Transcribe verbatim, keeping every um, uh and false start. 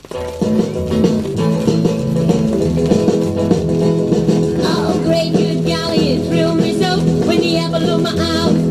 Oh, great good golly, it thrilled me so when the apple of my eye